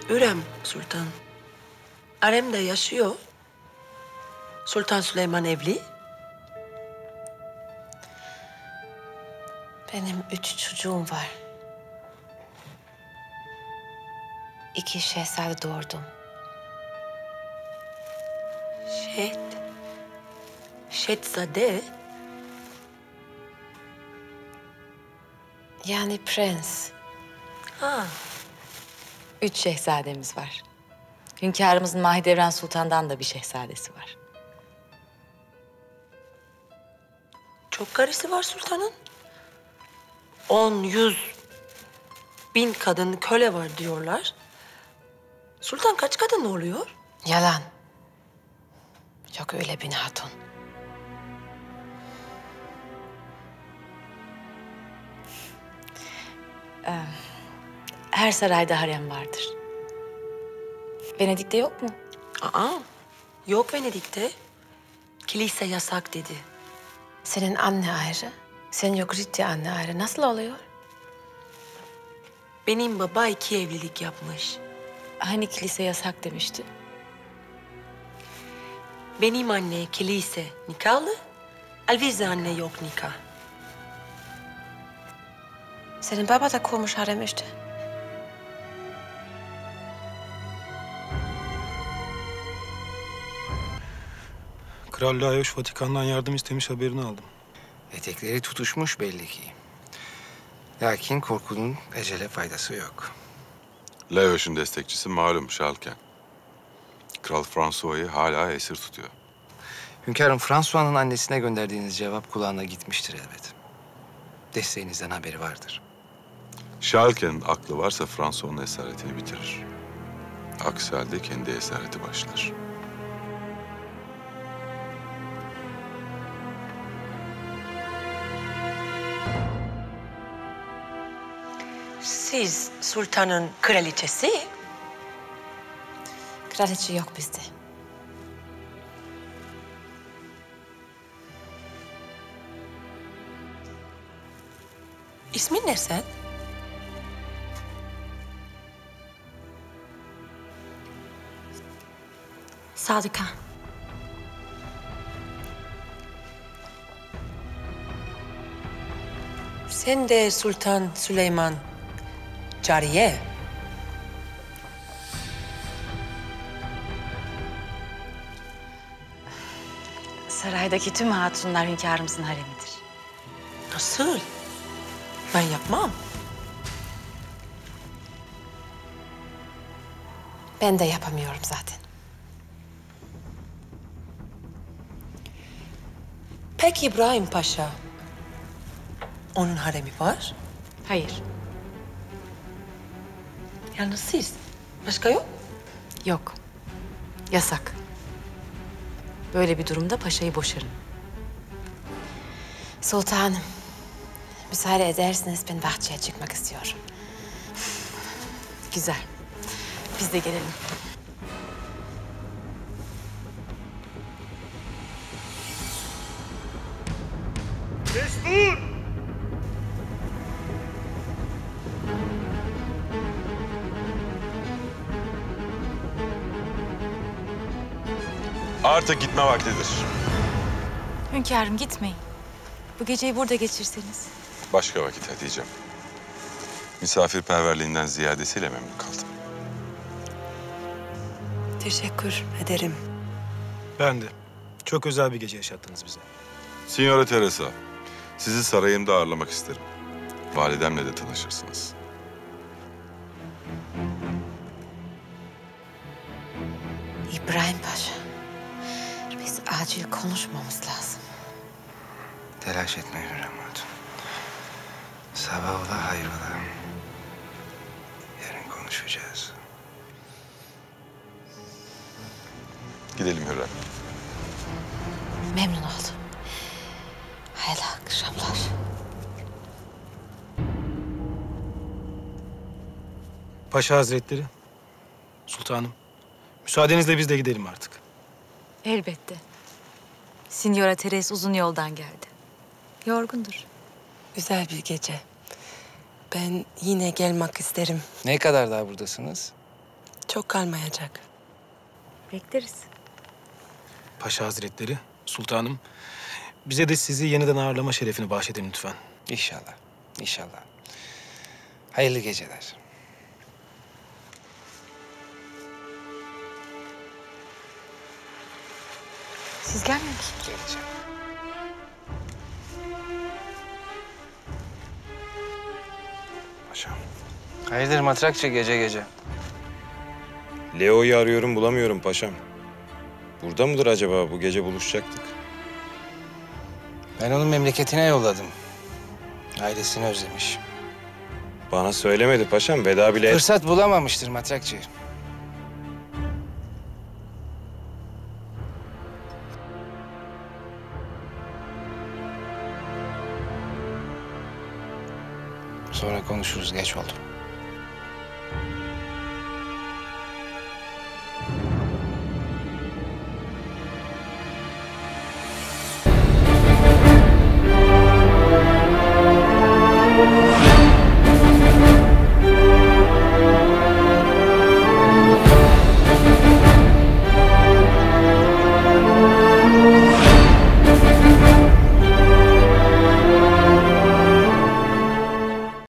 Ürem Sultan. Haremde yaşıyor. Sultan Süleyman evli. Benim 3 çocuğum var. 2 şehzade doğurdum. Şehzade. Yani prens. Ha. 3 şehzademiz var. Hünkârımızın Mahidevran Sultan'dan da bir şehzadesi var. Çok karısı var sultanın. 10, 100, 1000 kadın köle var diyorlar. Sultan kaç kadın oluyor? Yalan. Yok öyle bir hatun. Her sarayda harem vardır. Venedik'te yok mu? Aa, yok Venedik'te. Kilise yasak dedi. Senin anne ayrı, Senyorita anne ayrı. Nasıl oluyor? Benim baba 2 evlilik yapmış. Hani kilise yasak demişti? Benim anne kilise nikahlı, Alvize anne yok nikah. Senin baba da kurmuş harem işte. Kral Laios Vatikan'dan yardım istemiş, haberini aldım. Etekleri tutuşmuş belli ki. Lakin korkunun ecele faydası yok. Laios'un destekçisi malum Şalken. Kral François'yı hala esir tutuyor. Hünkârım, François'nın annesine gönderdiğiniz cevap kulağına gitmiştir elbet. Desteğinizden haberi vardır. Şalken'in aklı varsa François'un esaretini bitirir. Aksi halde kendi esareti başlar. Siz sultanın kraliçesi. Kraliçe yok bizde. İsmin ne sen? Sadıka. Sen de Sultan Süleyman Cariye. Saraydaki tüm hatunlar hünkârımızın haremidir. Nasıl? Ben yapmam. Ben de yapamıyorum zaten. Peki İbrahim Paşa. Onun haremi var. Hayır, Yalnız siz. Başka yok. yok. Yasak. Böyle bir durumda paşayı boşarım. Sultanım, müsaade ederseniz ben bahçeye çıkmak istiyorum. Güzel. Biz de gelelim. Destur! Artık gitme vaktidir. Hünkârım gitmeyin. Bu geceyi burada geçirseniz. Başka vakit Hatice'm. Misafirperverliğinden ziyadesiyle memnun kaldım. Teşekkür ederim. Ben de. Çok özel bir gece yaşattınız bize. Signora Teresa, sizi sarayımda ağırlamak isterim. Validemle de tanışırsınız. İbrahim Paşa, biz acil konuşmamız lazım. Telaş etme Hürrem Hatun. Sabah ola hayrola. Yarın konuşacağız. Gidelim Hürrem. Memnun oldum. Hayırlı akşamlar. Paşa Hazretleri, sultanım. Müsaadenizle biz de gidelim artık. Elbette. Signora Teres uzun yoldan geldi. Yorgundur. Güzel bir gece. Ben yine gelmek isterim. Ne kadar daha buradasınız? Çok kalmayacak. Bekleriz. Paşa Hazretleri, sultanım. Bize de sizi yeniden ağırlama şerefini bahşedin lütfen. İnşallah, inşallah. Hayırlı geceler. Siz gelmiyor musunuz? Geleceğim. Paşam. Hayırdır matrakçı gece gece? Leo'yu arıyorum bulamıyorum paşam. Burada mıdır acaba? Bu gece buluşacaktık. Ben onun memleketine yolladım. Ailesini özlemiş. Bana söylemedi paşam. Veda bile... Fırsat bulamamıştır matrakçı. Sonra konuşuruz, geç oldu.